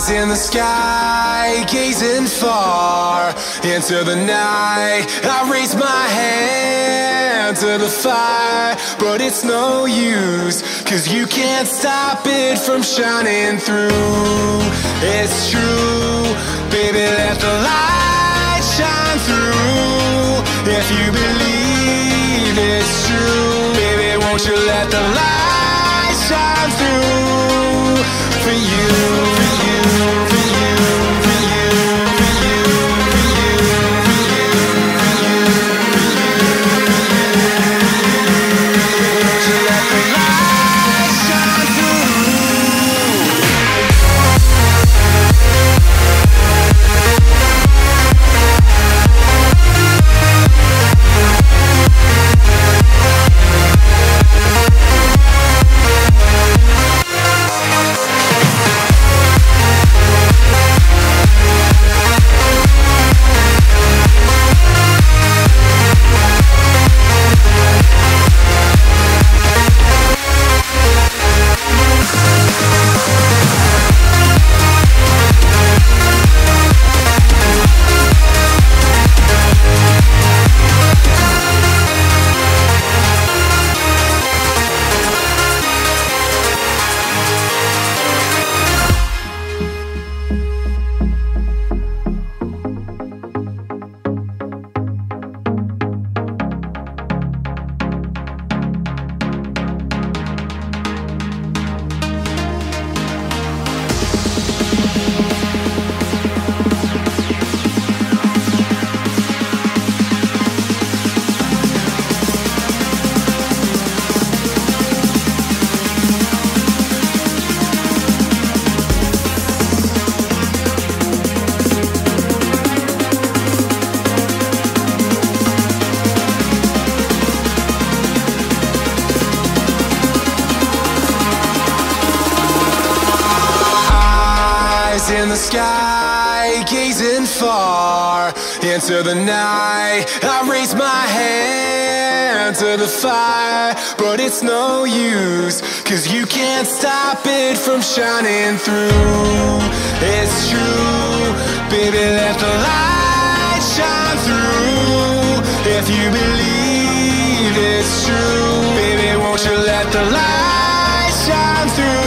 In the sky, gazing far into the night, I raise my hand to the fire, but it's no use, 'cause you can't stop it from shining through. It's true, baby, let the light shine through. If you believe it's true, baby, won't you let the light shine through for you, for you, for you, for you, for you, for you, for you, for you, won't you let the light shine through? In the sky, gazing far into the night, I raise my hand to the fire, but it's no use, 'cause you can't stop it from shining through. It's true, baby, let the light shine through. If you believe it's true, baby, won't you let the light shine through?